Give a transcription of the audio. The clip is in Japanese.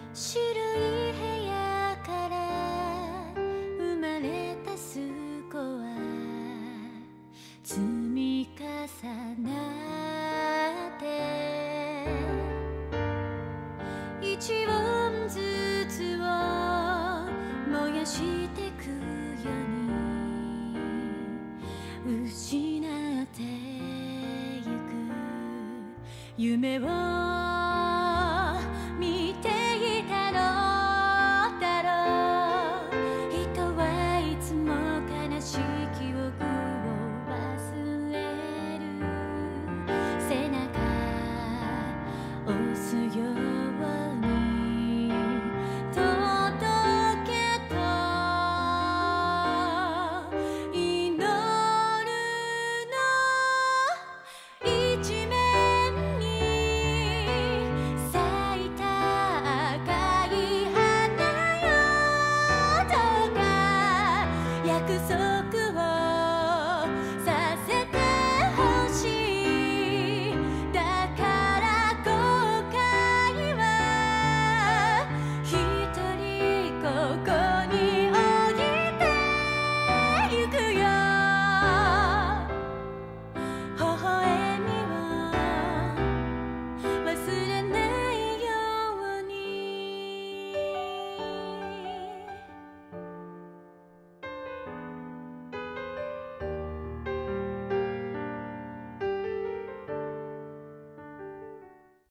白い部屋から生まれた健は積み重なって一音ずつを燃やしてくように失ってゆく夢を